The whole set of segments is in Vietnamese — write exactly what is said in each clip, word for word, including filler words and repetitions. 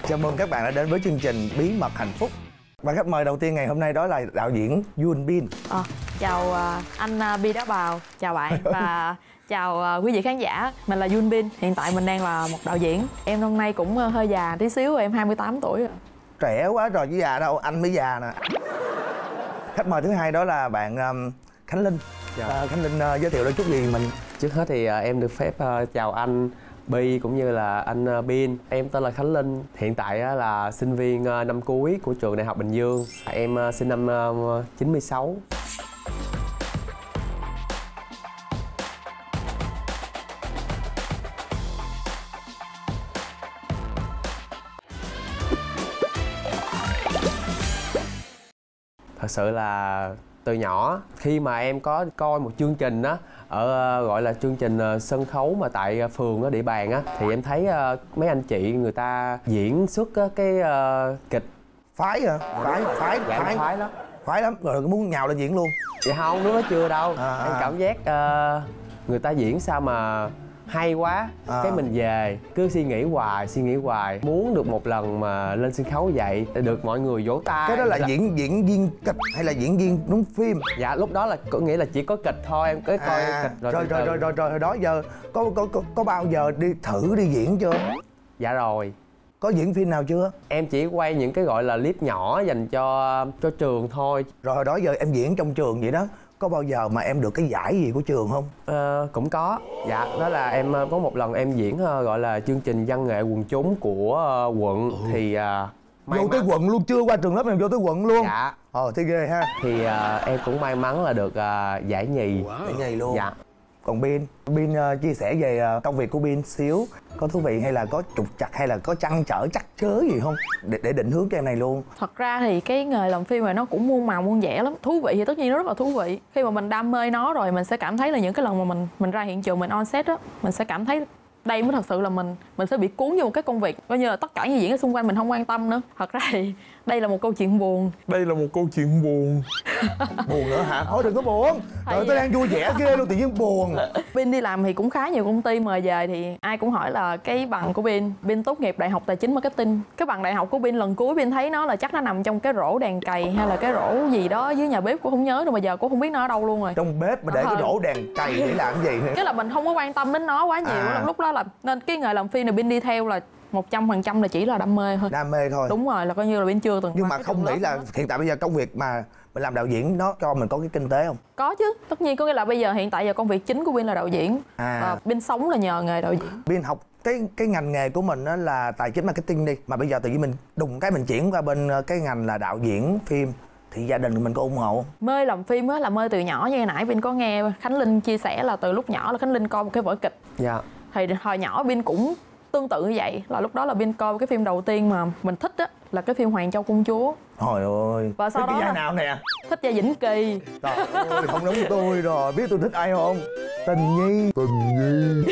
Chào mừng các bạn đã đến với chương trình Bí mật hạnh phúc. Và khách mời đầu tiên ngày hôm nay đó là đạo diễn Yoon Bin. À, chào anh Bi Đá Bào, chào bạn và chào quý vị khán giả. Mình là Yoon Bin, hiện tại mình đang là một đạo diễn. Em năm nay cũng hơi già tí xíu, em hai mươi tám tuổi rồi. Trẻ quá rồi chứ già đâu, anh mới già nè. Khách mời thứ hai đó là bạn um, Khánh Linh. Dạ. À, Khánh Linh uh, giới thiệu đôi chút gì mình. Trước hết thì uh, em được phép uh, chào anh Bi cũng như là anh uh, Bin. Em tên là Khánh Linh, hiện tại uh, là sinh viên uh, năm cuối của trường Đại học Bình Dương. Em uh, sinh năm uh, chín mươi sáu. Thật sự là từ nhỏ khi mà em có coi một chương trình á ở gọi là chương trình sân khấu mà tại phường ở địa bàn á, thì em thấy mấy anh chị người ta diễn xuất cái uh, kịch Phái hả? Phái, phái, dạ, phái. phái lắm. Phái lắm, rồi muốn nhào lên diễn luôn. Dạ không, lúc đó chưa đâu. À, em à. cảm giác uh, người ta diễn sao mà hay quá, à. Cái mình về cứ suy nghĩ hoài suy nghĩ hoài muốn được một lần mà lên sân khấu vậy được mọi người vỗ tay. Cái đó là, là diễn diễn viên kịch hay là diễn viên đúng phim? Dạ lúc đó là có nghĩa là chỉ có kịch thôi, em cứ coi à, kịch rồi rồi rồi, rồi rồi rồi hồi đó giờ có có có có bao giờ đi thử đi diễn chưa? Dạ rồi. Có diễn phim nào chưa? Em chỉ quay những cái gọi là clip nhỏ dành cho cho trường thôi. Rồi hồi đó giờ em diễn trong trường vậy đó, có bao giờ mà em được cái giải gì của trường không? Ờ, cũng có. Dạ, đó là em có một lần em diễn uh, gọi là chương trình văn nghệ quần chúng của uh, quận. Ừ. Thì uh, vô tới quận luôn, chưa qua trường lớp em vô tới quận luôn. Dạ. Ờ thế ghê ha. Thì uh, em cũng may mắn là được uh, giải nhì. Wow. Giải nhì luôn. Dạ. Còn Bin, Bin uh, chia sẻ về uh, công việc của Bin xíu. Có thú vị hay là có trục trặc hay là có trăn trở chắc chớ gì không? Để, để định hướng cho em này luôn. Thật ra thì cái nghề làm phim này nó cũng muôn màu muôn vẻ lắm. Thú vị thì tất nhiên nó rất là thú vị. Khi mà mình đam mê nó rồi mình sẽ cảm thấy là những cái lần mà mình mình ra hiện trường mình on set á, mình sẽ cảm thấy đây mới thật sự là mình mình sẽ bị cuốn vô một cái công việc, coi như là tất cả những diễn ở xung quanh mình không quan tâm nữa. Thật ra thì đây là một câu chuyện buồn. Đây là một câu chuyện buồn. Buồn nữa hả? Thôi đừng có buồn. Trời, tôi đang vui vẻ ghê luôn tự nhiên buồn. Bin đi làm thì cũng khá nhiều công ty mời về thì ai cũng hỏi là cái bằng của Bin. Bin tốt nghiệp Đại học Tài chính Marketing. Cái bằng đại học của Bin lần cuối Bin thấy nó là chắc nó nằm trong cái rổ đèn cày hay là cái rổ gì đó dưới nhà bếp, cũng không nhớ đâu, mà giờ cũng không biết nó ở đâu luôn rồi. Trong bếp mà để à, cái rổ đèn cày để làm cái gì nữa? Cái là mình không có quan tâm đến nó quá nhiều. À. Lúc đó là nên cái nghề làm phim này Bin đi theo là một trăm phần trăm là chỉ là đam mê thôi. Đam mê thôi. Đúng rồi, là coi như là Bin chưa từng. Nhưng mà không nghĩ là hiện tại bây giờ công việc mà mình làm đạo diễn nó cho mình có cái kinh tế không? Có chứ, tất nhiên. Có nghĩa là bây giờ hiện tại giờ công việc chính của Bin là đạo diễn. À. Và Bin sống là nhờ nghề đạo diễn. Bin học cái cái ngành nghề của mình đó là tài chính marketing đi, mà bây giờ tự nhiên mình đùng cái mình chuyển qua bên cái ngành là đạo diễn phim, thì gia đình mình có ủng hộ không? Mê làm phim á là mê từ nhỏ, như hồi nãy Bin có nghe Khánh Linh chia sẻ là từ lúc nhỏ là Khánh Linh coi một cái vở kịch. Dạ. Thì hồi nhỏ Bin cũng tương tự như vậy, là lúc đó là Bin coi cái phim đầu tiên mà mình thích á là cái phim Hoàng Châu Công Chúa. Trời ơi. Và sau thích đó cái là... nào nè? Thích Gia Vĩnh Kỳ. Trời ơi, không đúng tôi rồi. Biết tôi thích ai không? Tình Nhi. Tình Nhi.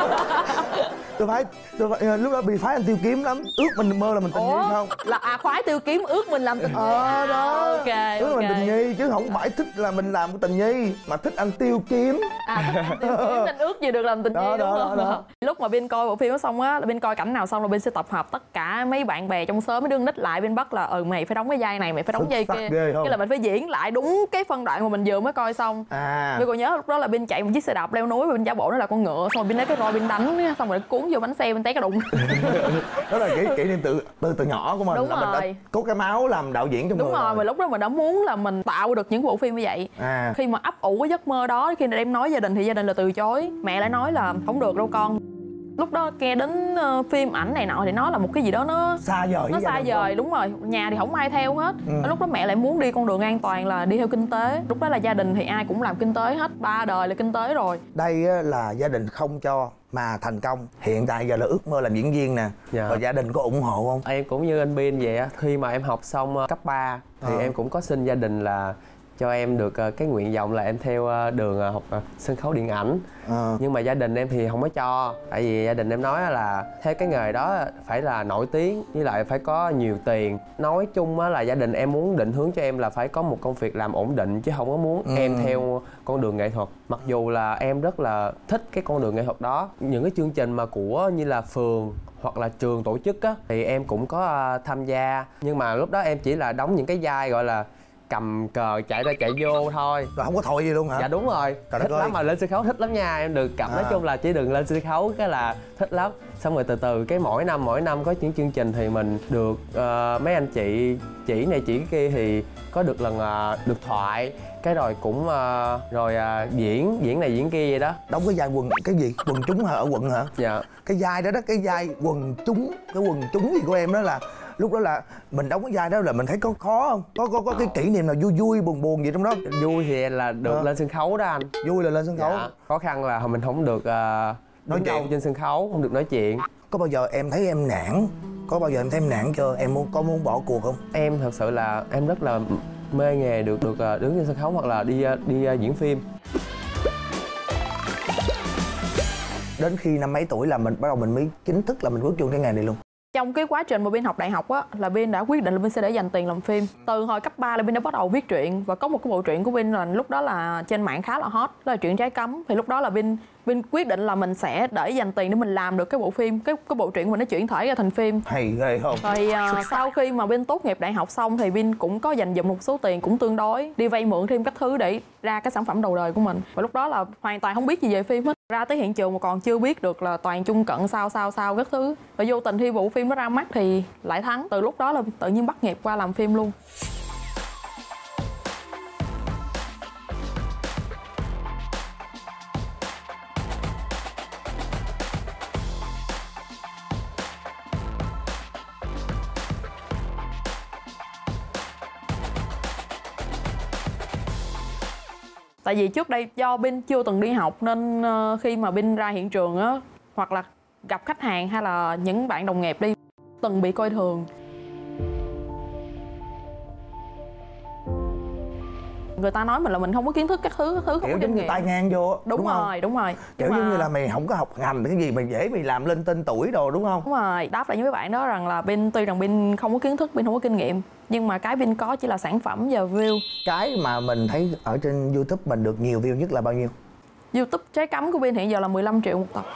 tôi phải tôi phải, lúc đó bị phái anh Tiêu Kiếm lắm, ước mình mơ là mình Tình Ủa? Nhi không? Là à khoái Tiêu Kiếm, ước mình làm Tình Nhi. Ờ đó. Ok. Ước okay. mình Tình Nhi chứ không phải thích là mình làm Tình Nhi, mà thích anh Tiêu Kiếm. À, Tiêu Kiếm nên ước gì được làm Tình Nhi đó, đúng đó, không? Đó. Lúc mà Bin coi bộ phim đó xong á, Bin coi cảnh nào xong là Bin sẽ tập hợp tất cả mấy bạn bè trong xóm, mấy đứa nít lại, Bin bắt là ừ mày phải đóng cái vai này, mày phải đóng vai kia. Cái là mình phải diễn lại đúng cái phân đoạn mà mình vừa mới coi xong. À. Bin còn nhớ lúc đó là Bin chạy một chiếc xe đạp leo núi và Bin giả bộ nó là con ngựa, xong rồi Bin lấy cái roi Bin đánh, xong rồi cuốn vô bánh xe, Bin té cái đụng. Đó là kỷ kỷ niệm từ từ từ nhỏ của mình. Đúng là rồi. Mình đã có cái máu làm đạo diễn trong đúng người. Đúng rồi, mà lúc đó mình đã muốn là mình tạo được những bộ phim như vậy. À. Khi mà ấp ủ cái giấc mơ đó, khi em nói gia đình thì gia đình là từ chối. Mẹ lại nói là không được đâu con. Lúc đó nghe đến uh, phim ảnh này nọ thì nó là một cái gì đó nó xa vời, nó xa vời. Đúng rồi, nhà thì không ai theo hết. Ừ. Lúc đó mẹ lại muốn đi con đường an toàn là đi theo kinh tế. Lúc đó là gia đình thì ai cũng làm kinh tế hết, ba đời là kinh tế rồi. Đây là gia đình không cho mà thành công. Hiện tại giờ là ước mơ làm diễn viên nè. Dạ. Rồi gia đình có ủng hộ không? Em cũng như anh Bin vậy á, khi mà em học xong cấp ba thì à. em cũng có xin gia đình là cho em được cái nguyện vọng là em theo đường học sân khấu điện ảnh. À. Nhưng mà gia đình em thì không có cho, tại vì gia đình em nói là theo cái nghề đó phải là nổi tiếng với lại phải có nhiều tiền. Nói chung là gia đình em muốn định hướng cho em là phải có một công việc làm ổn định, chứ không có muốn ừ. em theo con đường nghệ thuật. Mặc dù là em rất là thích cái con đường nghệ thuật đó, những cái chương trình mà của như là phường hoặc là trường tổ chức á thì em cũng có uh, tham gia, nhưng mà lúc đó em chỉ là đóng những cái vai gọi là cầm cờ chạy ra chạy vô thôi. Rồi không có thổi gì luôn hả? Dạ đúng rồi. Trời thích lắm ơi. Mà lên sân khấu thích lắm nha, em được cặp à. Nói chung là chỉ đừng lên sân khấu cái là thích lắm. Xong rồi từ từ cái mỗi năm mỗi năm có những chương trình thì mình được uh, mấy anh chị chỉ này chỉ kia thì có được lần uh, được thoại, cái rồi cũng uh, rồi uh, diễn diễn này diễn kia vậy đó. Đóng cái vai quần cái gì quần chúng hả, ở quận hả? Dạ. Cái vai đó đó, cái vai quần chúng, cái quần chúng gì của em đó là lúc đó là mình đóng cái vai đó là mình thấy có khó không? Có có có cái kỷ niệm nào vui vui buồn buồn gì trong đó? Vui thì là được à. Lên sân khấu đó anh. Vui là lên sân khấu. Dạ. Khó khăn là mình không được uh, nói chuyện trên sân khấu, không được nói chuyện. Có bao giờ em thấy em nản? Có bao giờ em thấy em nản chưa? Em muốn có muốn bỏ cuộc không? Em thật sự là em rất là mê nghề được được đứng trên sân khấu hoặc là đi đi diễn phim. Đến khi năm mấy tuổi là mình bắt đầu mình mới chính thức là mình bước vô cái nghề này luôn? Trong cái quá trình mà Bin học đại học á là Bin đã quyết định là Bin sẽ để dành tiền làm phim. Từ hồi cấp ba là Bin đã bắt đầu viết truyện, và có một cái bộ truyện của Bin là lúc đó là trên mạng khá là hot, đó là truyện Trái Cấm. Thì lúc đó là Bin Bin quyết định là mình sẽ để dành tiền để mình làm được cái bộ phim, cái cái bộ truyện của mình nó chuyển thể ra thành phim. Hay ghê không? Rồi uh, sau khi mà Bin tốt nghiệp đại học xong thì Bin cũng có dành dụm một số tiền cũng tương đối, đi vay mượn thêm các thứ để ra cái sản phẩm đầu đời của mình. Và lúc đó là hoàn toàn không biết gì về phim hết. Ra tới hiện trường mà còn chưa biết được là toàn chung cận sao sao sao các thứ. Và vô tình khi bộ phim nó ra mắt thì lại thắng. Từ lúc đó là tự nhiên bắt nghiệp qua làm phim luôn. Tại vì trước đây do Bin chưa từng đi học nên khi mà Bin ra hiện trường á, hoặc là gặp khách hàng hay là những bạn đồng nghiệp đi, từng bị coi thường. Người ta nói mình là mình không có kiến thức các thứ, các thứ không kiểu có kinh nghiệm. Tai ngang vô. Đúng, đúng rồi, không? Đúng rồi. Kiểu giống mà... như là mày không có học ngành cái gì, mày dễ mày làm lên tên tuổi đồ đúng không? Đúng rồi, đáp lại với mấy bạn đó rằng là Bin tuy rằng Bin không có kiến thức, Bin không có kinh nghiệm, nhưng mà cái Bin có chỉ là sản phẩm và view. Cái mà mình thấy ở trên YouTube mình được nhiều view nhất là bao nhiêu? YouTube Trái Cấm của Bin hiện giờ là mười lăm triệu một tập.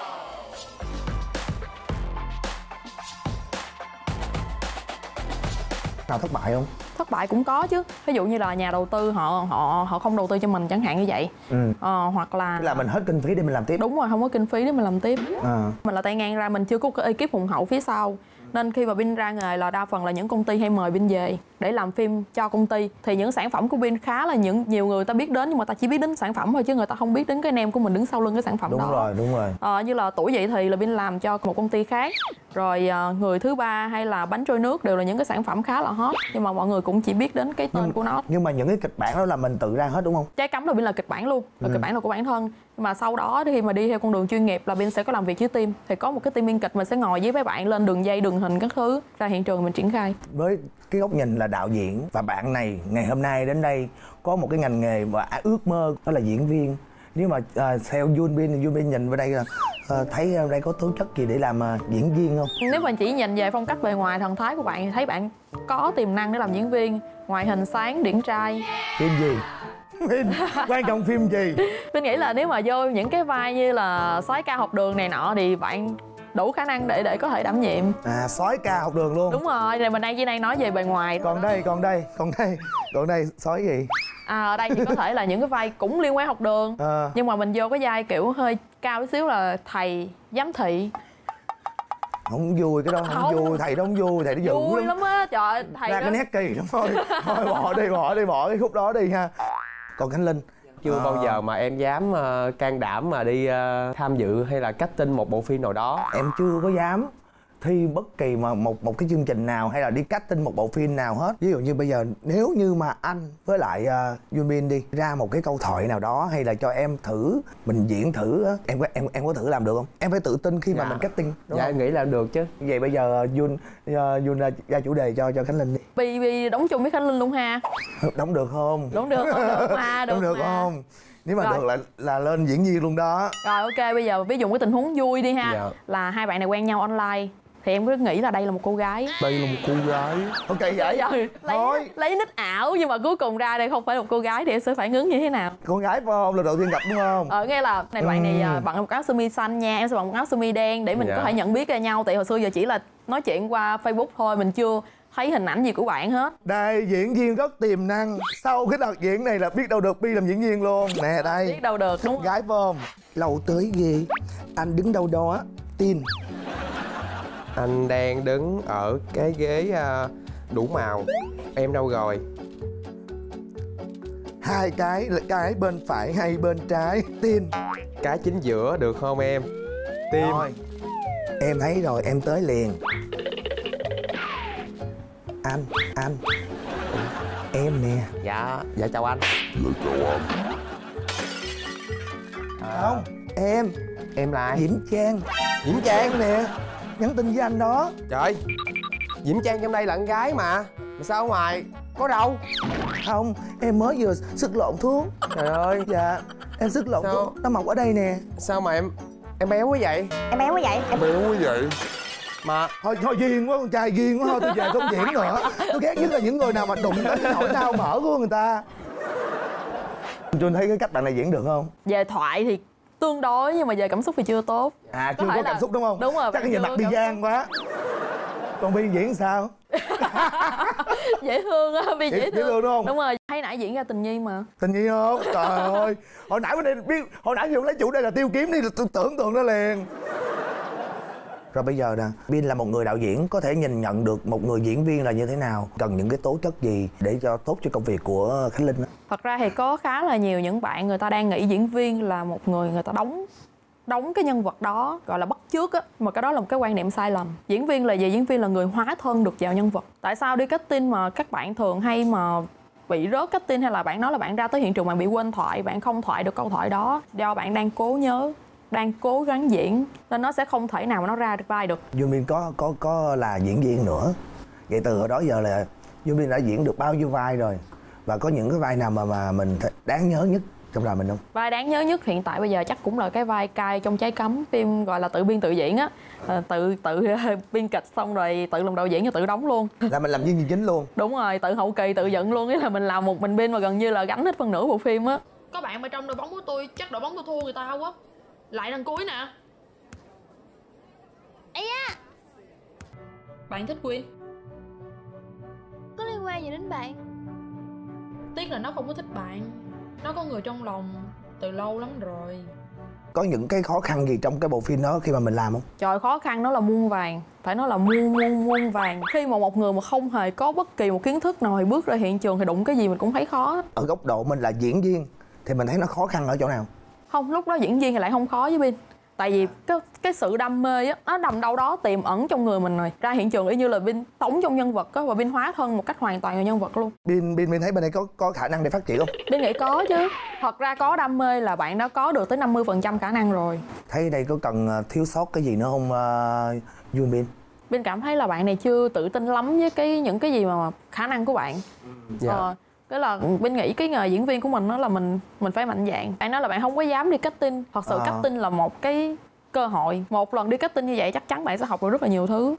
Nào thất bại không? Thất bại cũng có chứ. Ví dụ như là nhà đầu tư họ họ họ không đầu tư cho mình chẳng hạn như vậy. Ừ. Ờ, hoặc là là mình hết kinh phí để mình làm tiếp. Đúng rồi, không có kinh phí để mình làm tiếp. À. Mình là tay ngang ra, mình chưa có cái ekip hùng hậu phía sau. Nên khi mà Bin ra nghề là đa phần là những công ty hay mời Bin về để làm phim cho công ty. Thì những sản phẩm của Bin khá là những nhiều người ta biết đến, nhưng mà ta chỉ biết đến sản phẩm thôi chứ người ta không biết đến cái name của mình đứng sau lưng cái sản phẩm đúng đó. Đúng rồi, đúng rồi. Ờ, như là Tuổi Dậy Thì là Bin làm cho một công ty khác. Rồi uh, Người Thứ Ba hay là Bánh Trôi Nước đều là những cái sản phẩm khá là hot, nhưng mà mọi người cũng chỉ biết đến cái tên nhưng, của nó. Nhưng mà những cái kịch bản đó là mình tự ra hết đúng không? Trái Cấm là Bin là kịch bản luôn, là ừ. kịch bản là của bản thân. Nhưng mà sau đó khi mà đi theo con đường chuyên nghiệp là Bin sẽ có làm việc với team. Thì có một cái team biên kịch, mình sẽ ngồi với mấy bạn lên đường dây, đường hình các thứ, ra hiện trường mình triển khai. Với cái góc nhìn là đạo diễn, và bạn này ngày hôm nay đến đây có một cái ngành nghề và ước mơ đó là diễn viên. Nếu mà uh, theo Jun Bin, Jun Bin nhìn vào đây là uh, thấy đây có tố chất gì để làm uh, diễn viên không? Nếu mình chỉ nhìn về phong cách bề ngoài, thần thái của bạn thì thấy bạn có tiềm năng để làm diễn viên. Ngoại hình sáng, điển trai. Phim gì? Quan trọng phim gì? Mình nghĩ là nếu mà vô những cái vai như là soái ca học đường này nọ thì bạn đủ khả năng để để có thể đảm nhiệm. À, soái ca học đường luôn. Đúng rồi, rồi mình đang chỉ đang nói về bề ngoài. Còn đây, còn đây, còn đây, còn đây soái gì? À, ở đây thì có thể là những cái vai cũng liên quan học đường, à. Nhưng mà mình vô cái vai kiểu hơi cao chút xíu là thầy giám thị. Không vui, cái đó không, không vui, thầy đó không vui, thầy nó dữ vui lắm á, trời ơi, thầy ra đó... cái nét kỳ lắm thôi. Thôi bỏ đi, bỏ đi, bỏ cái khúc đó đi ha. Còn Khánh Linh chưa à. bao giờ mà em dám uh, can đảm mà đi uh, tham dự hay là casting một bộ phim nào đó. Em chưa có dám. thi bất kỳ mà một một cái chương trình nào hay là đi casting một bộ phim nào hết. Ví dụ như bây giờ nếu như mà anh với lại uh, Yuen Bin đi ra một cái câu thoại nào đó hay là cho em thử mình diễn thử á, em có em em có thử làm được không? Em phải tự tin khi mà dạ. mình casting đúng dạ không? em nghĩ làm được chứ. Vậy bây giờ Yuen uh, Yuen ra, ra chủ đề cho cho Khánh Linh đi. Bi Bi đóng chung với Khánh Linh luôn ha. Đóng được không? Đóng được không? Được mà, được Đóng được mà. không? Nếu mà Rồi. được là là lên diễn viên luôn đó. Rồi ok, bây giờ ví dụ cái tình huống vui đi ha. Dạ. Là hai bạn này quen nhau online thì em cứ nghĩ là đây là một cô gái. Đây là một cô gái. Ok vậy. Bây giờ lấy Thôi. lấy nick ảo nhưng mà cuối cùng ra đây không phải là một cô gái thì em sẽ phản ứng như thế nào? Con gái phải không? Lần đầu tiên gặp đúng không? Ờ nghe là này bạn này Ừ. bận một áo sơ mi xanh nha, em sẽ bận một áo sơ mi đen để mình Dạ. có thể nhận biết ra nhau. Tại hồi xưa giờ chỉ là nói chuyện qua Facebook thôi, mình chưa thấy hình ảnh gì của bạn hết. Đây, diễn viên rất tiềm năng. Sau cái đợt diễn này là biết đâu được Bi làm diễn viên luôn. Nè đây. Biết đâu được đúng không? Gái phải không? Lâu tới ghê. Anh đứng đâu đó, tin. Anh đang đứng ở cái ghế uh, đủ màu. Em đâu rồi? Hai cái là cái bên phải hay bên trái, tin. Cái chính giữa được không em? Tim. Rồi. Em thấy rồi, em tới liền. Anh, anh. Em nè. Dạ, dạ chào anh. À, Không, em. em là ai? Diễm Trang. Diễm Trang. nè. Nhắn tin với anh đó. Trời, Diễm Trang trong đây là con gái mà. Mà sao ở ngoài? Có đâu? Không, em mới vừa sức lộn thuốc. Trời ơi, Dạ, em sức lộn Sao? thuốc. Nó mọc ở đây nè. sao mà em em béo quá vậy? Em béo quá vậy. Em Béo quá vậy? Mà Thôi, thôi duyên quá, con trai duyên quá, thôi tôi về không diễn nữa. Tôi ghét nhất là những người nào mà đụng đến cái nỗi đau mỡ của người ta. Tôi thấy cái cách bạn này diễn được không? Về thoại thì tương đối nhưng mà về cảm xúc thì chưa tốt. À, Có chưa thể có là- cảm xúc đúng không? Đúng rồi, Chắc bạn cái nhìn chưa mặt có đi cảm gian quá. Còn Bi diễn sao? Dễ thương á, Bi Dễ- dễ dễ thương. thương đúng không? Đúng rồi, thấy nãy diễn ra tình nhi mà. Tình nhi không? Trời ơi. Hồi nãy bên đây biết, hồi nãy dùng lấy chủ đề là tiêu kiếm đi, tôi tưởng tượng nó liền. Rồi bây giờ nè, Bin là một người đạo diễn, có thể nhìn nhận được một người diễn viên là như thế nào, cần những cái tố chất gì để cho tốt cho công việc của Khánh Linh á? Thật ra thì có khá là nhiều những bạn người ta đang nghĩ diễn viên là một người người ta đóng đóng cái nhân vật đó, gọi là bắt chước á, mà cái đó là một cái quan niệm sai lầm. Diễn viên là gì? Diễn viên là người hóa thân được vào nhân vật. Tại sao đi casting mà các bạn thường hay mà bị rớt casting, hay là bạn nói là bạn ra tới hiện trường bạn bị quên thoại, bạn không thoại được câu thoại đó, do bạn đang cố nhớ, đang cố gắng diễn nên nó sẽ không thể nào mà nó ra được vai được. Dương Bin có có có là diễn viên nữa. Vậy từ hồi đó giờ là Dương Bin đã diễn được bao nhiêu vai rồi? Và có những cái vai nào mà mà mình đáng nhớ nhất trong đời mình không? Vai đáng nhớ nhất hiện tại bây giờ chắc cũng là cái vai cai trong Trái Cấm, phim gọi là tự biên tự diễn á. À, tự tự biên kịch xong rồi tự làm đạo diễn và tự đóng luôn. Là mình làm diễn viên chính luôn. Đúng rồi, tự hậu kỳ tự dựng luôn, nghĩa là mình làm một mình biên mà gần như là gánh hết phần nửa bộ phim á. Có bạn mà trong đội bóng của tôi chắc đội bóng tôi thua người ta quá. Lại lần cuối nè. ấy á, Bạn thích Quyên. có liên quan gì đến bạn? Tiếc là nó không có thích bạn. Nó có người trong lòng từ lâu lắm rồi. Có những cái khó khăn gì trong cái bộ phim đó khi mà mình làm không? Trời, khó khăn nó là muôn vàng. Phải nói là muôn muôn muôn vàng. Khi mà một người mà không hề có bất kỳ một kiến thức nào thì bước ra hiện trường thì đụng cái gì mình cũng thấy khó. Ở góc độ mình là diễn viên thì mình thấy nó khó khăn ở chỗ nào? Không, lúc đó diễn viên thì lại không khó với Bin. Tại vì cái, cái sự đam mê á, nó nằm đâu đó tiềm ẩn trong người mình rồi. Ra hiện trường y như là Bin sống trong nhân vật á, và Bin hóa thân một cách hoàn toàn vào nhân vật luôn. Bin Bin Bin thấy bên đây có có khả năng để phát triển không? Bin nghĩ có chứ. Thật ra có đam mê là bạn đã có được tới năm mươi phần trăm khả năng rồi. Thấy đây có cần uh, thiếu sót cái gì nữa không uh, Yuen Bin? Bin cảm thấy là bạn này chưa tự tin lắm với cái những cái gì mà khả năng của bạn. Dạ. Ờ, cái là Bin nghĩ cái nghề diễn viên của mình đó là mình mình phải mạnh dạn. Bạn nói là bạn không có dám đi casting. Thật sự À. casting là một cái cơ hội. Một lần đi casting như vậy chắc chắn bạn sẽ học được rất là nhiều thứ.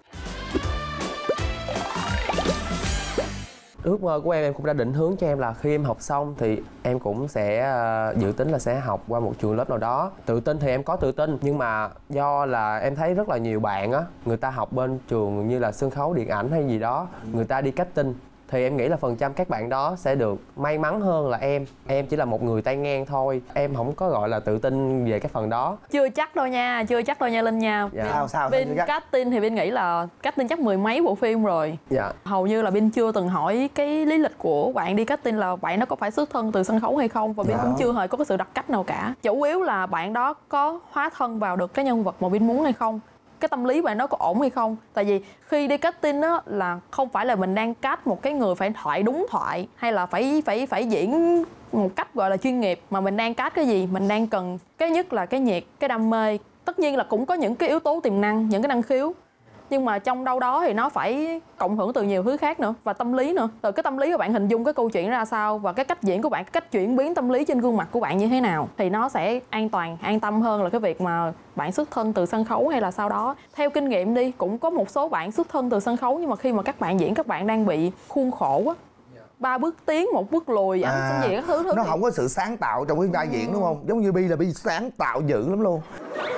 Ước mơ của em em cũng đã định hướng cho em là khi em học xong thì em cũng sẽ uh, dự tính là sẽ học qua một trường lớp nào đó. Tự tin thì em có tự tin, nhưng mà do là em thấy rất là nhiều bạn á, người ta học bên trường như là sân khấu, điện ảnh hay gì đó, người ta đi casting thì em nghĩ là phần trăm các bạn đó sẽ được may mắn hơn là em. Em chỉ là một người tay ngang thôi, em không có gọi là tự tin về cái phần đó. Chưa chắc đâu nha, chưa chắc đâu nha Linh nha. Dạ. Sao sao? Bin sao casting thì Bin nghĩ là casting chắc mười mấy bộ phim rồi. Dạ. Hầu như là Bin chưa từng hỏi cái lý lịch của bạn đi casting là bạn nó có phải xuất thân từ sân khấu hay không, và Bin Dạ. cũng chưa hề có cái sự đặc cách nào cả. Chủ yếu là bạn đó có hóa thân vào được cái nhân vật mà Bin muốn hay không. cái tâm lý bạn nó có ổn hay không. Tại vì khi đi casting á là không phải là mình đang cast một cái người phải thoại đúng thoại hay là phải phải phải diễn một cách gọi là chuyên nghiệp, mà mình đang cast cái gì, mình đang cần cái nhất là cái nhiệt, cái đam mê. Tất nhiên là cũng có những cái yếu tố tiềm năng, những cái năng khiếu, nhưng mà trong đâu đó thì nó phải cộng hưởng từ nhiều thứ khác nữa, và tâm lý nữa. Từ cái tâm lý của bạn hình dung cái câu chuyện ra sao, và cái cách diễn của bạn, cái cách chuyển biến tâm lý trên gương mặt của bạn như thế nào, thì nó sẽ an toàn, an tâm hơn là cái việc mà bạn xuất thân từ sân khấu hay là sau đó. Theo kinh nghiệm đi, cũng có một số bạn xuất thân từ sân khấu, nhưng mà khi mà các bạn diễn, các bạn đang bị khuôn khổ á, ba bước tiến một bước lùi, anh à, gì các thứ thứ nó thì... không có sự sáng tạo trong cái vai diễn đúng không? Giống như Bi là Bi sáng tạo dữ lắm luôn.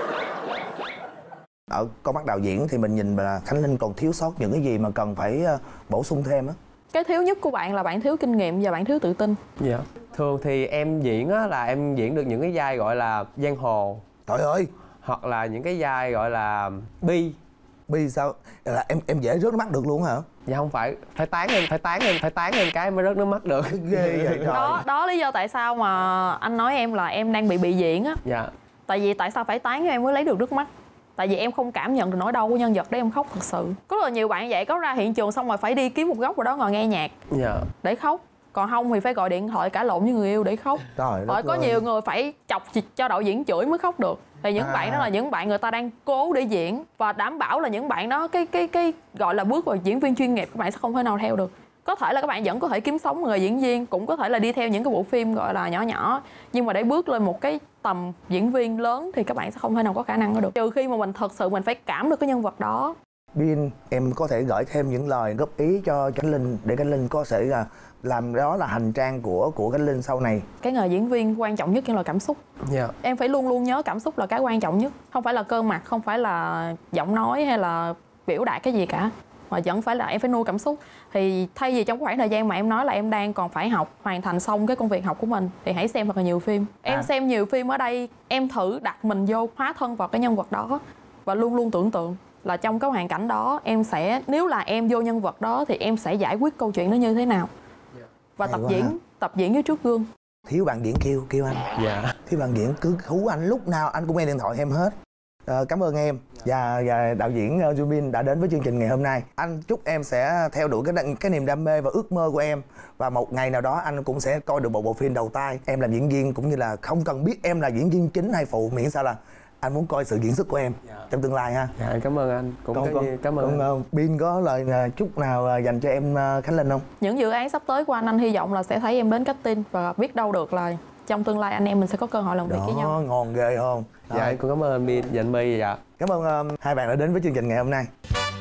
Ở con mắt đạo diễn thì mình nhìn là Khánh Linh còn thiếu sót những cái gì mà cần phải bổ sung thêm á? Cái thiếu nhất của bạn là bạn thiếu kinh nghiệm và bạn thiếu tự tin. Dạ. Thường thì em diễn á là em diễn được những cái vai gọi là giang hồ. Trời ơi. Hoặc là những cái vai gọi là Bi. Bi sao? Là em em dễ rớt nước mắt được luôn hả? Dạ không phải, phải tán em, phải tán em, phải tán em cái mới rớt nước mắt được. Ghê vậy trời. Đó, đó lý do tại sao mà anh nói em là em đang bị bị diễn á. Dạ. Tại vì tại sao phải tán cho em mới lấy được nước mắt? Tại vì em không cảm nhận được nỗi đau của nhân vật để em khóc thật sự. Có rất là nhiều bạn vậy, có ra hiện trường xong rồi phải đi kiếm một góc rồi đó ngồi nghe nhạc dạ. để khóc. Còn không thì phải gọi điện thoại cãi lộn với người yêu để khóc. Trời Rồi có ơi. Nhiều người phải chọc cho đạo diễn chửi mới khóc được. Thì những à. bạn đó là những bạn người ta đang cố để diễn, và đảm bảo là những bạn đó cái cái cái gọi là bước vào diễn viên chuyên nghiệp các bạn sẽ không thể nào theo được. Có thể là các bạn vẫn có thể kiếm sống người diễn viên, cũng có thể là đi theo những cái bộ phim gọi là nhỏ nhỏ, nhưng mà để bước lên một cái tầm diễn viên lớn thì các bạn sẽ không thể nào có khả năng đó được, trừ khi mà mình thật sự mình phải cảm được cái nhân vật đó. Bin, em có thể gửi thêm những lời góp ý cho Khánh Linh để Khánh Linh có thể là làm đó là hành trang của của Khánh Linh sau này. Cái nghề diễn viên quan trọng nhất là cảm xúc. Yeah. Em phải luôn luôn nhớ cảm xúc là cái quan trọng nhất, không phải là cơ mặt, không phải là giọng nói hay là biểu đạt cái gì cả, mà vẫn phải là em phải nuôi cảm xúc. Thì thay vì trong khoảng thời gian mà em nói là em đang còn phải học, hoàn thành xong cái công việc học của mình, thì hãy xem thật là nhiều phim. Em à. xem nhiều phim ở đây, em thử đặt mình vô, hóa thân vào cái nhân vật đó, và luôn luôn tưởng tượng là trong cái hoàn cảnh đó em sẽ, nếu là em vô nhân vật đó thì em sẽ giải quyết câu chuyện nó như thế nào. Và tập diễn ha. tập diễn với trước gương. Thiếu bạn diễn kêu kêu anh. Dạ. Thiếu bạn diễn cứ hú anh, lúc nào anh cũng nghe điện thoại em hết. À, cảm ơn em và, và đạo diễn uh, Jun Bin đã đến với chương trình ngày hôm nay. Anh chúc em sẽ theo đuổi cái cái niềm đam mê và ước mơ của em, và một ngày nào đó anh cũng sẽ coi được một bộ phim đầu tay em làm diễn viên, cũng như là không cần biết em là diễn viên chính hay phụ, miễn sao là anh muốn coi sự diễn xuất của em dạ. trong tương lai ha. Dạ, cảm ơn anh. Cũng con, con, cảm ơn. Con, Bin có lời chúc nào dành cho em Khánh Linh không? Những dự án sắp tới của anh, anh hy vọng là sẽ thấy em đến casting, và biết đâu được là trong tương lai anh em mình sẽ có cơ hội làm việc với nhau. Ngon ghê không? Dạ, em cũng cảm ơn anh Bin và anh My. Dạ. Cảm ơn uh, hai bạn đã đến với chương trình ngày hôm nay.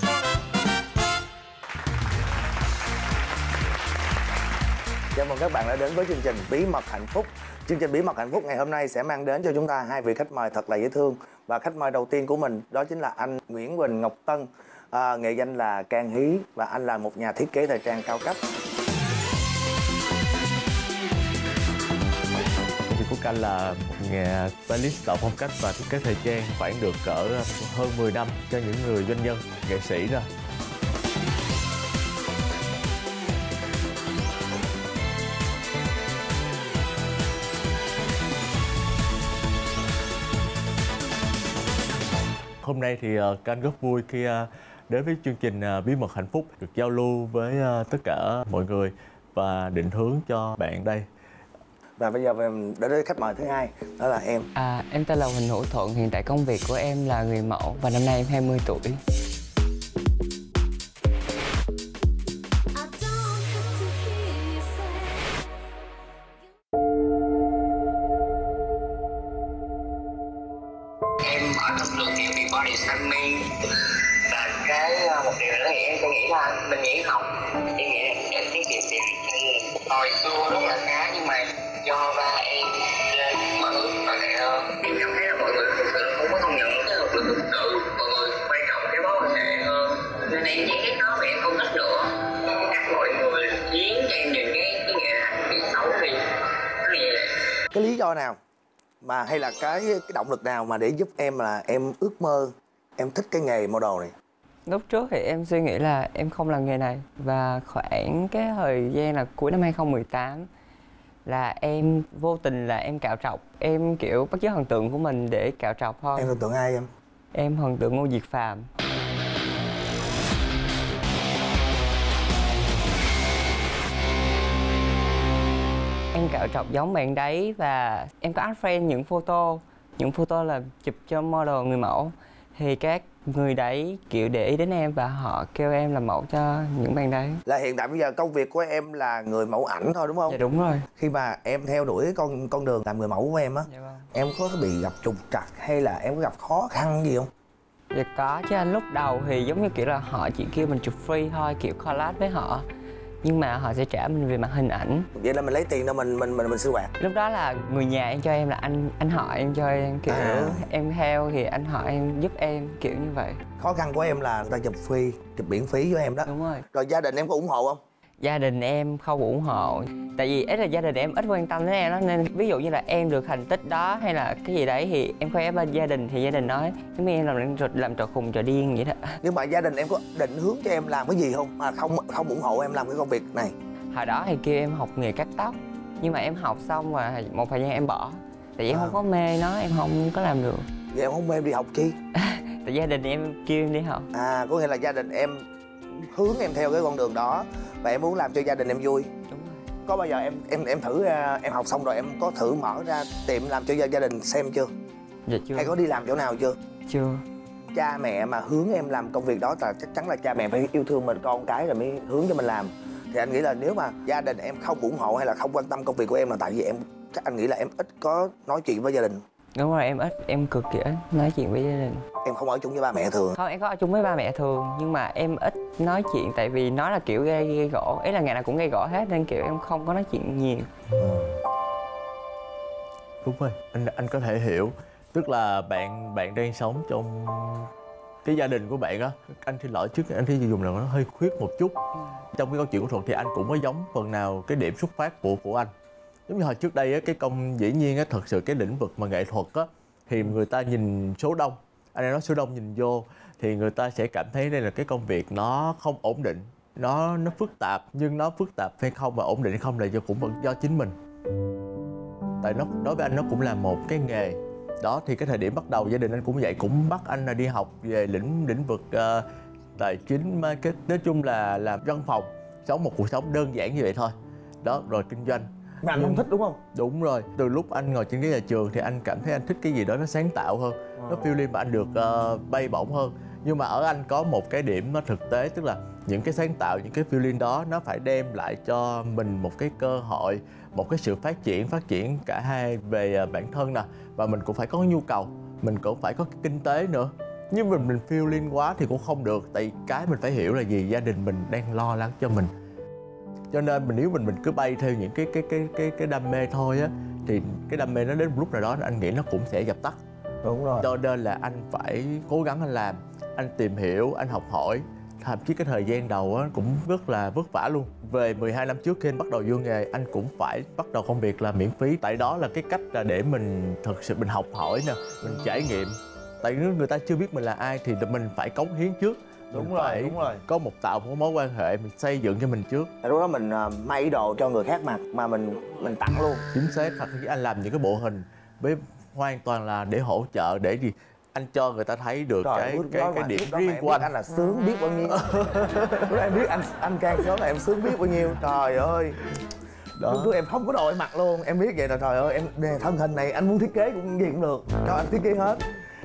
Chào mừng các bạn đã đến với chương trình Bí mật hạnh phúc. Chương trình Bí mật hạnh phúc ngày hôm nay sẽ mang đến cho chúng ta hai vị khách mời thật là dễ thương. Và khách mời đầu tiên của mình đó chính là anh Nguyễn Quỳnh Ngọc Tân, à, nghệ danh là Can Hí, và anh là một nhà thiết kế thời trang cao cấp. Công việc của Can là một nhà stylist tạo phong cách và thiết kế thời trang khoảng được cỡ hơn mười năm cho những người doanh nhân, nghệ sĩ rồi. Hôm nay thì Can rất vui khi đến với chương trình Bí mật hạnh phúc, được giao lưu với tất cả mọi người và định hướng cho bạn đây. Và bây giờ đến với khách mời thứ hai, đó là em. À, em tên là Huỳnh Hữu Thuận, hiện tại công việc của em là người mẫu và năm nay em hai mươi tuổi. Em ở trong đường hiệu Body Slamming, và cái một điều nữa thì em tôi nghĩ là mình nghĩ học, em nghĩ là em tiết kiệm tiền thì hồi xưa rất là khá, nhưng mà do ba em lên mọi người còn lẽ hơn, em cảm thấy là mọi người thực sự không có công nhận cái lực lượng thực sự, mọi người quan trọng cái mối quan hệ hơn, nên em những cái đó mà em không thích nữa. Các mọi người khiến cho em nhìn cái cái nghệ hành bị xấu đi, nó như vậy. Cái lý do nào mà hay là cái cái động lực nào mà để giúp em là em ước mơ, em thích cái nghề model này? Lúc trước thì em suy nghĩ là em không làm nghề này, và khoảng cái thời gian là cuối năm hai không một tám là em vô tình là em cạo trọc, em kiểu bắt chước thần tượng của mình để cạo trọc thôi. Em thần tượng ai em? Em thần tượng Ngô Diệt Phàm. Em cạo trọc giống bạn đấy và em có add friend những photo, những photo là chụp cho model người mẫu. Thì các người đấy kiểu để ý đến em và họ kêu em làm mẫu cho những bạn đấy. Là hiện tại bây giờ công việc của em là người mẫu ảnh thôi đúng không? Dạ đúng rồi. Khi mà em theo đuổi con con đường làm người mẫu của em á, Dạ vâng. em có bị gặp trục trặc hay là em có gặp khó khăn gì không? Dạ có chứ anh, lúc đầu thì giống như kiểu là họ chỉ kêu mình chụp free thôi, kiểu collab với họ. Nhưng mà họ sẽ trả mình về mặt hình ảnh. Vậy là mình lấy tiền đâu mình mình mình mình sinh hoạt. Lúc đó là người nhà em cho em là anh anh họ em cho em kiểu à. em theo thì anh họ em giúp em kiểu như vậy. Khó khăn của em là người ta chụp free, chụp miễn phí với em đó. Đúng rồi. Rồi gia đình em có ủng hộ không? Gia đình em không ủng hộ. Tại vì ít là gia đình em ít quan tâm đến em đó. Nên ví dụ như là em được thành tích đó hay là cái gì đấy thì em khoe với gia đình thì gia đình nói giống như em làm làm trò khùng trò điên vậy đó. Nhưng mà gia đình em có định hướng cho em làm cái gì không mà không không ủng hộ em làm cái công việc này? Hồi đó thì kêu em học nghề cắt tóc. Nhưng mà em học xong và một thời gian em bỏ. Tại vì em à. không có mê nó, em không có làm được. Vậy em không mê em đi học chi? Tại gia đình em kêu em đi học. À, có nghĩa là gia đình em hướng em theo cái con đường đó và em muốn làm cho gia đình em vui. Đúng rồi. Có bao giờ em em em thử em học xong rồi em có thử mở ra tiệm làm cho gia, gia đình xem chưa? Dạ chưa. Hay có đi làm chỗ nào chưa? Chưa. Cha mẹ mà hướng em làm công việc đó là chắc chắn là cha mẹ phải yêu thương mình con cái rồi mới hướng cho mình làm. Thì anh nghĩ là nếu mà gia đình em không ủng hộ hay là không quan tâm công việc của em là tại vì em chắc anh nghĩ là em ít có nói chuyện với gia đình. Đúng rồi, em ít, em cực kỳ ít nói chuyện với gia đình. Em không ở chung với ba mẹ thường? Không, em có ở chung với ba mẹ thường nhưng mà em ít nói chuyện tại vì nó là kiểu gây, gây gỗ. Ý là ngày nào cũng gây gỗ hết nên kiểu em không có nói chuyện nhiều. Ừ. Đúng rồi, anh anh có thể hiểu. Tức là bạn bạn đang sống trong cái gia đình của bạn á. Anh xin lỗi trước, anh thấy dùng là nó hơi khuyết một chút. Ừ. Trong cái câu chuyện của Thuật thì anh cũng có giống phần nào cái điểm xuất phát của của anh. Giống như hồi trước đây á, cái công dĩ nhiên á, thật sự cái lĩnh vực mà nghệ thuật á thì người ta nhìn số đông, anh đang nói số đông nhìn vô thì người ta sẽ cảm thấy đây là cái công việc nó không ổn định, nó nó phức tạp, nhưng nó phức tạp hay không và ổn định hay không là do cũng vẫn do chính mình. Tại nó đối với anh nó cũng là một cái nghề. Đó thì cái thời điểm bắt đầu gia đình anh cũng vậy, cũng bắt anh là đi học về lĩnh lĩnh vực uh, tài chính, market, nói chung là làm văn phòng, sống một cuộc sống đơn giản như vậy thôi. Đó, rồi kinh doanh. Mà anh không thích đúng không? Đúng rồi, từ lúc anh ngồi trên cái nhà trường thì anh cảm thấy anh thích cái gì đó nó sáng tạo hơn, à. nó feeling mà anh được uh, bay bổng hơn. Nhưng mà ở anh có một cái điểm nó thực tế, tức là những cái sáng tạo, những cái feeling đó nó phải đem lại cho mình một cái cơ hội, một cái sự phát triển, phát triển cả hai về uh, bản thân nè, và mình cũng phải có nhu cầu, mình cũng phải có cái kinh tế nữa. Nhưng mình mình feeling quá thì cũng không được, tại cái mình phải hiểu là gì, gia đình mình đang lo lắng cho mình. Cho nên mình nếu mình mình cứ bay theo những cái cái cái cái cái đam mê thôi á thì cái đam mê nó đến một lúc nào đó anh nghĩ nó cũng sẽ dập tắt. Đúng rồi. Cho nên là anh phải cố gắng anh làm, anh tìm hiểu, anh học hỏi. Thậm chí cái thời gian đầu á cũng rất là vất vả luôn. Về mười hai năm trước khi anh bắt đầu vô nghề, anh cũng phải bắt đầu công việc là miễn phí. Tại đó là cái cách là để mình thực sự mình học hỏi nè, mình trải nghiệm. Tại nếu người ta chưa biết mình là ai thì mình phải cống hiến trước. Đúng mình rồi, phải đúng rồi. Có một tạo một mối quan hệ, mình xây dựng cho mình trước. Lúc đó mình uh, may đồ cho người khác mặc mà mình mình tặng luôn. Chính xác, hoặc là anh làm những cái bộ hình với hoàn toàn là để hỗ trợ, để gì anh cho người ta thấy được Trời, cái cái cái, cái điểm đó riêng của anh. Anh là sướng biết bao nhiêu. Lúc đó em biết anh anh càng sớm là em sướng biết bao nhiêu. Trời ơi. Đó. Lúc đó em không có đồ em mặc luôn. Em biết vậy là trời ơi em thân hình này anh muốn thiết kế cũng gì cũng được. Cho anh thiết kế hết.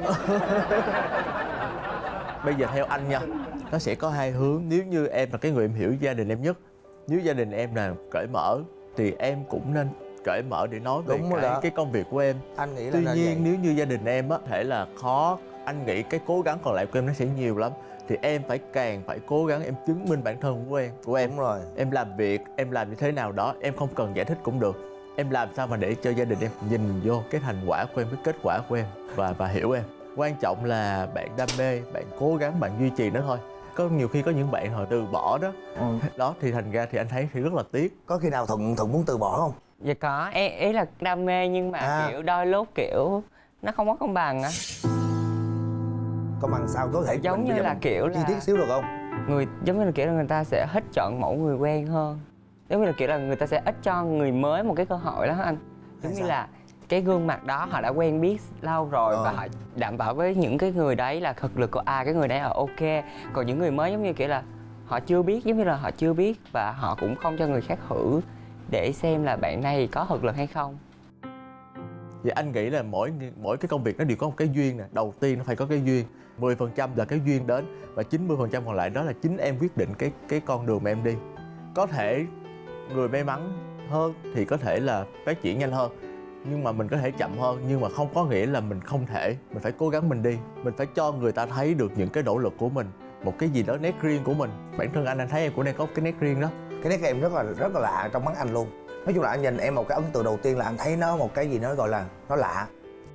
Bây giờ theo anh nha, nó sẽ có hai hướng. Nếu như em là cái người em hiểu gia đình em nhất, nếu gia đình em là cởi mở thì em cũng nên cởi mở để nói về cái, cái công việc của em. Anh nghĩ là tuy nhiên vậy. Nếu như gia đình em á thể là khó, anh nghĩ cái cố gắng còn lại của em nó sẽ nhiều lắm. Thì em phải càng phải cố gắng em chứng minh bản thân của em của em Đúng rồi. Em làm việc, em làm như thế nào đó, em không cần giải thích cũng được. Em làm sao mà để cho gia đình em nhìn vô cái thành quả của em, cái kết quả của em và và hiểu em. Quan trọng là bạn đam mê, bạn cố gắng, bạn duy trì nó thôi. Có nhiều khi có những bạn họ từ bỏ đó. Ừ. Đó thì thành ra thì anh thấy thì rất là tiếc. Có khi nào Thuận Thuận muốn từ bỏ không? Dạ có, em ý là đam mê nhưng mà à. kiểu đôi lúc kiểu nó không có công bằng á. Công bằng sao có thể giống như là kiểu là chi tiết xíu được không? Người giống như là kiểu là người ta sẽ thích chọn mẫu người quen hơn. Giống như là kiểu là người ta sẽ ít cho người mới một cái cơ hội đó anh. Giống như là cái gương mặt đó họ đã quen biết lâu rồi ờ. và họ đảm bảo với những cái người đấy là thực lực của à cái người đấy là ok. Còn những người mới giống như kiểu là họ chưa biết, giống như là họ chưa biết và họ cũng không cho người khác thử để xem là bạn này có thực lực hay không. Vậy anh nghĩ là mỗi mỗi cái công việc nó đều có một cái duyên nè. Đầu tiên nó phải có cái duyên, mười phần trăm là cái duyên đến và chín mươi phần trăm còn lại đó là chính em quyết định cái cái con đường mà em đi. Có thể người may mắn hơn thì có thể là phát triển nhanh hơn, nhưng mà mình có thể chậm hơn, nhưng mà không có nghĩa là mình không thể. Mình phải cố gắng mình đi, mình phải cho người ta thấy được những cái nỗ lực của mình, một cái gì đó nét riêng của mình. Bản thân anh anh thấy em cũng đang có cái nét riêng đó. Cái nét em rất là rất là lạ trong mắt anh luôn. Nói chung là anh nhìn em một cái ấn tượng đầu tiên là anh thấy nó một cái gì đó gọi là nó lạ.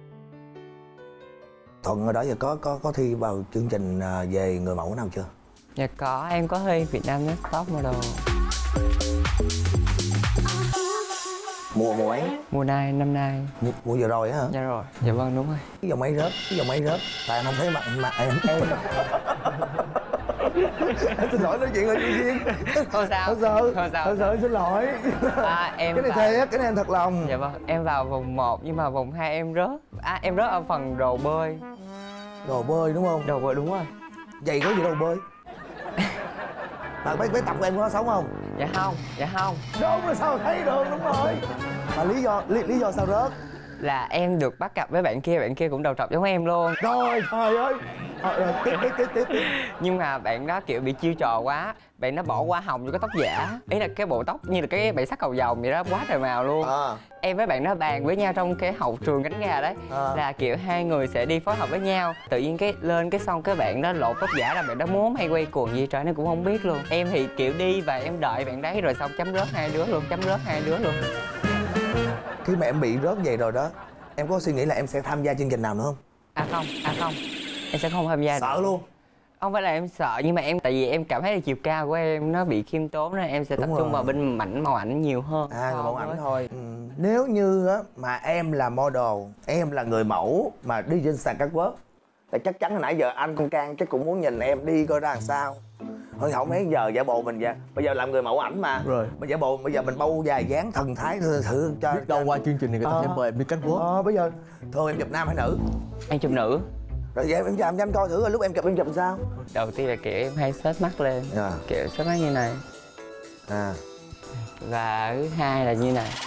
Thuận hồi đó giờ có có có thi vào chương trình về người mẫu nào chưa? Dạ có, em có thi Việt Nam Next Top Model. Mùa mùa ấy? Mùa nay, năm nay. Mùa, mùa vừa rồi á hả? Dạ rồi, dạ vâng đúng rồi. Cái dòng máy rớt, cái dòng máy rớt. Tại anh không thấy mặt mặt em em. Em xin lỗi nói chuyện là chuyên viên. Không sao. Không sao. Không sao. Không sao, xin lỗi. À, em cái này vào... thiệt, cái này em thật lòng. Dạ vâng, em vào vòng một nhưng mà vòng hai em rớt. À em rớt ở phần đồ bơi. Đồ bơi đúng không? Đồ bơi đúng rồi. Giày có gì đâu bơi. Mà mấy mấy tập của em có nó sống không? Dạ không, dạ không. Đúng rồi, sao thấy được, đúng rồi. Mà lý do lý, lý do sao rớt? Là em được bắt cặp với bạn kia, bạn kia cũng đầu trọc giống em luôn. Rồi, trời ơi. Rồi, tiếp, tiếp, tiếp, tiếp, tiếp. Nhưng mà bạn đó kiểu bị chiêu trò quá. Bạn nó bỏ hoa hồng vô cái tóc giả. Ý là cái bộ tóc như là cái bảy sắc cầu vồng vậy đó, quá trời màu luôn. À. Em với bạn đó bàn với nhau trong cái hậu trường cánh gà đấy. À. Là kiểu hai người sẽ đi phối hợp với nhau. Tự nhiên cái lên cái xong cái bạn đó lộ tóc giả là bạn đó múa hay quay cuồng gì trời nó cũng không biết luôn. Em thì kiểu đi và em đợi bạn đấy rồi xong chấm rớt hai đứa luôn, chấm rớt hai đứa luôn. Khi mà em bị rớt vậy rồi đó, em có suy nghĩ là em sẽ tham gia chương trình nào nữa không? À không, à không, em sẽ không tham gia. Sợ được. luôn. Không phải là em sợ nhưng mà em tại vì em cảm thấy là chiều cao của em nó bị khiêm tốn nên em sẽ Đúng tập rồi. trung vào bên mảnh màu ảnh nhiều hơn. À, người mẫu ảnh thôi. Ừ. Nếu như á mà em là model, em là người mẫu mà đi trên sàn catwalk thì chắc chắn hồi nãy giờ anh con Can chắc cũng muốn nhìn em đi coi ra làm sao. Thôi không mấy giờ giả bộ mình vậy. Bây giờ làm người mẫu ảnh mà. Rồi. Bây giờ bộ bây giờ mình bâu dài dáng thần thái thử, thử cho biết đâu qua chương trình này người ta ờ. sẽ mời em đi cánh quốc. Ờ bây giờ thường em chụp nam hay nữ? Em chụp nữ. Rồi vậy em làm cho em coi thử rồi lúc em chụp em chụp sao? Đầu tiên là kiểu em hay xếp mắt lên. À. Kiểu xếp mắt như này. À. Và thứ hai là như này.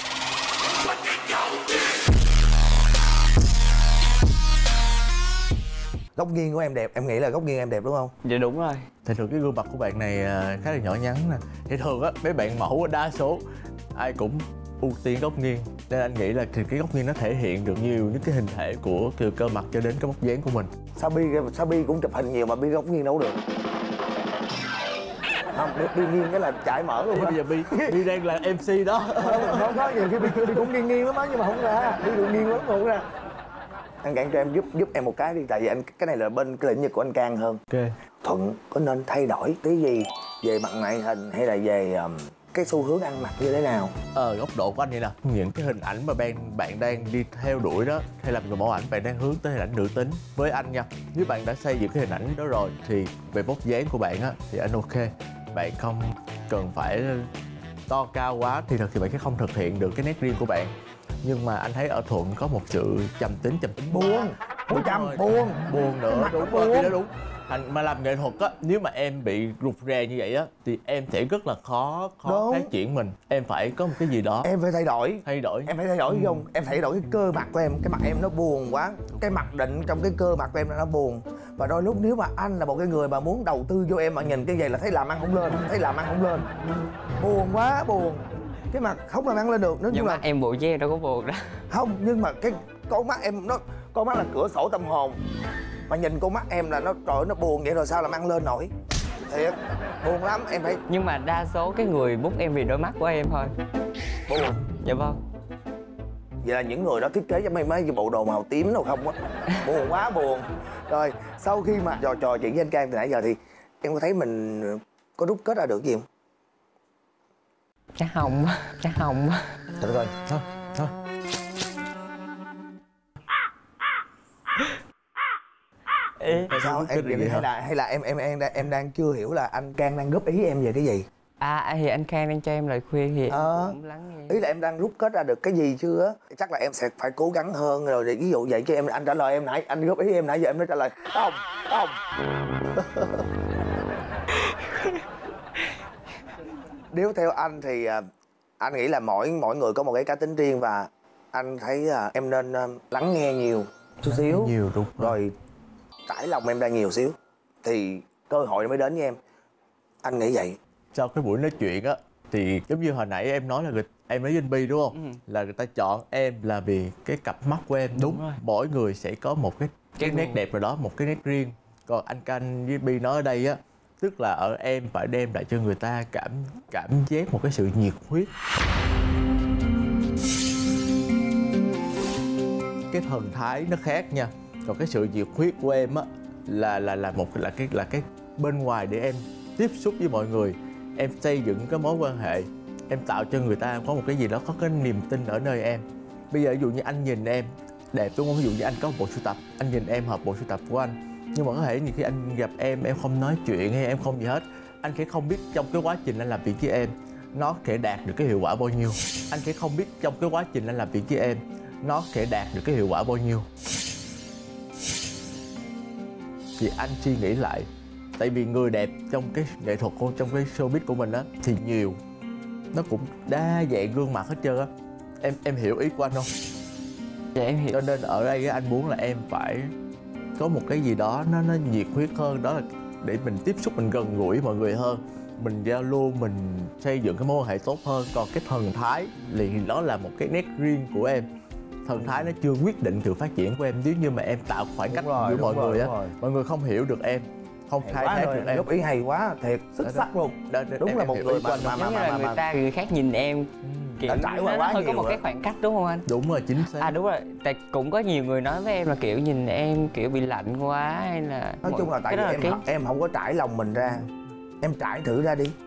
Góc nghiêng của em đẹp, em nghĩ là góc nghiêng em đẹp đúng không? Dạ đúng rồi. Thì thường cái gương mặt của bạn này khá là nhỏ nhắn nè. Thì thường á mấy bạn mẫu đa số ai cũng ưu tiên góc nghiêng. Nên anh nghĩ là thì cái góc nghiêng nó thể hiện được nhiều những cái hình thể của từ cơ mặt cho đến cái vóc dáng của mình. Sao Bi sao Bi cũng chụp hình nhiều mà Bi góc nghiêng đâu được? Không, Bi nghiêng cái là chải mở luôn. Bây giờ Bi Bi đang là em xê đó. Không, không có nhiều khi Bi, Bi cũng nghiêng nghiêng lắm á nhưng mà không ra. Bi cũng nghiêng lắm không ra. Anh Can cho em giúp giúp em một cái đi, tại vì anh cái này là bên cái lĩnh vực của anh Can hơn. Ok. Thuận có nên thay đổi tí gì về mặt ngoại hình hay là về um, cái xu hướng ăn mặc như thế nào? Ờ góc độ của anh vậy nè, những cái hình ảnh mà bạn bạn đang đi theo đuổi đó hay là người mẫu ảnh, bạn đang hướng tới hình ảnh nữ tính. Với anh nha, nếu bạn đã xây dựng cái hình ảnh đó rồi thì về vóc dáng của bạn á thì anh ok. Bạn không cần phải to cao quá thì thật thì bạn sẽ không thực hiện được cái nét riêng của bạn. Nhưng mà anh thấy ở Thuận có một sự trầm tính, trầm tính buồn, buồn trầm, buồn, buồn nữa, đúng buồn. rồi, đó đúng. Anh mà làm nghệ thuật á, nếu mà em bị rụt rè như vậy á thì em sẽ rất là khó khó đúng. phát triển mình. Em phải có một cái gì đó. Em phải thay đổi. Thay đổi. Em phải thay đổi ừ. không? Em thay đổi cái cơ mặt của em, cái mặt em nó buồn quá. Cái mặt định trong cái cơ mặt của em nó buồn. Và đôi lúc nếu mà anh là một cái người mà muốn đầu tư vô em mà nhìn cái vậy là thấy làm ăn không lên, thấy làm ăn không lên. Buồn quá, buồn. Cái mặt không làm ăn lên được. Nếu nhưng mà là... em bộ da đâu có buồn đó. Không, nhưng mà cái con mắt em nó con mắt là cửa sổ tâm hồn. Mà nhìn con mắt em là nó trời ơi, nó buồn vậy rồi sao làm ăn lên nổi. Thiệt, buồn lắm, em phải. Nhưng mà đa số cái người book em vì đôi mắt của em thôi. Buồn. Dạ vâng. Vậy là những người đó thiết kế cho mấy mấy cái bộ đồ màu tím đâu không á. Buồn quá buồn. Rồi sau khi mà trò trò chuyện với anh Can từ nãy giờ thì em có thấy mình có đúc kết ra được gì không? Chắc không, chắc không. Được rồi, thôi, thôi. Ê, sao em vậy hay là hay là em em em đang em đang chưa hiểu là anh Can đang góp ý em về cái gì? À thì anh Khang đang cho em lời khuyên thì ờ. em cũng lắng nghe. Ý là em đang rút kết ra được cái gì chưa? Chắc là em sẽ phải cố gắng hơn rồi. Để ví dụ vậy cho em, anh trả lời em nãy, anh góp ý em nãy giờ em nói trả lời không, không. Nếu theo anh thì anh nghĩ là mỗi mỗi người có một cái cá tính riêng, và anh thấy em nên lắng nghe nhiều chút xíu, nhiều đúng rồi trải lòng em ra nhiều xíu thì cơ hội mới đến với em. Anh nghĩ vậy. Sau cái buổi nói chuyện á thì giống như hồi nãy em nói là người, em nói với anh Bi đúng không? Ừ. Là người ta chọn em là vì cái cặp mắt của em. Đúng, đúng rồi. Mỗi người sẽ có một cái cái, cái nét đẹp nào đó, một cái nét riêng. Còn anh Canh với Bi nói ở đây á, tức là ở em phải đem lại cho người ta cảm cảm giác một cái sự nhiệt huyết. Cái thần thái nó khác nha. Còn cái sự nhiệt huyết của em á là là là một là cái là cái bên ngoài để em tiếp xúc với mọi người, em xây dựng cái mối quan hệ, em tạo cho người ta có một cái gì đó, có cái niềm tin ở nơi em. Bây giờ ví dụ như anh nhìn em đẹp đúng không? Ví dụ như anh có một bộ sưu tập, anh nhìn em hợp bộ sưu tập của anh, nhưng mà có thể nhiều khi anh gặp em em không nói chuyện hay em không gì hết, anh sẽ không biết trong cái quá trình anh làm việc với em nó sẽ đạt được cái hiệu quả bao nhiêu. Anh sẽ không biết trong cái quá trình anh làm việc với em nó sẽ đạt được cái hiệu quả bao nhiêu. Thì anh suy nghĩ lại, tại vì người đẹp trong cái nghệ thuật, trong cái showbiz của mình á thì nhiều, nó cũng đa dạng gương mặt hết trơn á. Em em hiểu ý của anh không? Dạ em hiểu. Cho nên ở đây anh muốn là em phải có một cái gì đó nó nó nhiệt huyết hơn, đó là để mình tiếp xúc, mình gần gũi mọi người hơn, mình giao lưu, mình xây dựng cái mối quan hệ tốt hơn. Còn cái thần thái thì đó là một cái nét riêng của em. Thần thái nó chưa quyết định sự phát triển của em. Nếu như mà em tạo khoảng cách giữa mọi rồi, người á, mọi người không hiểu được em, không khai thác được em. Góp ý hay quá, thiệt xuất đó, sắc luôn. Đó, đó, đúng em, là một người mà mà mà, mà, mà người ta người khác nhìn em kiểu đã trải qua nó quá hơi nhiều có một rồi. cái khoảng cách đúng không anh? Đúng rồi, chính xác. À đúng rồi, tại cũng có nhiều người nói với em là kiểu nhìn em kiểu bị lạnh quá hay là nói chung là tại vì em cái... em không có trải lòng mình ra, em trải thử ra đi.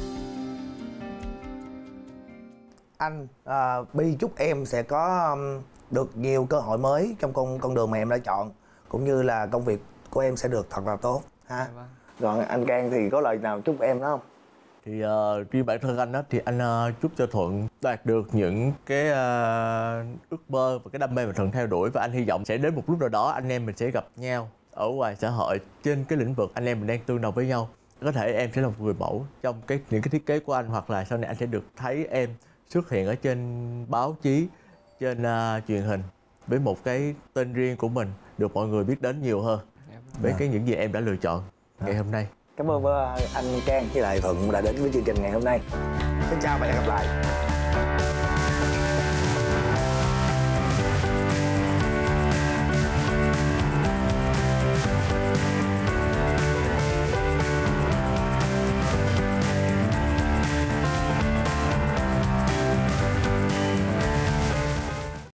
Anh uh, Bi chúc em sẽ có um, được nhiều cơ hội mới trong con con đường mà em đã chọn, cũng như là công việc của em sẽ được thật là tốt ha. Vâng. Rồi anh Cang thì có lời nào chúc em đó không? Thì uh, riêng bản thân anh đó thì anh uh, chúc cho Thuận đạt được những cái uh, ước mơ và cái đam mê mà Thuận theo đuổi, và anh hy vọng sẽ đến một lúc nào đó anh em mình sẽ gặp nhau ở ngoài xã hội trên cái lĩnh vực anh em mình đang tương đồng với nhau. Có thể em sẽ là một người mẫu trong cái những cái thiết kế của anh, hoặc là sau này anh sẽ được thấy em xuất hiện ở trên báo chí, trên uh, truyền hình với một cái tên riêng của mình, được mọi người biết đến nhiều hơn với cái những gì em đã lựa chọn ngày hôm nay. Cảm ơn anh Cang với lại Thuận đã đến với chương trình ngày hôm nay. Xin chào và hẹn gặp lại.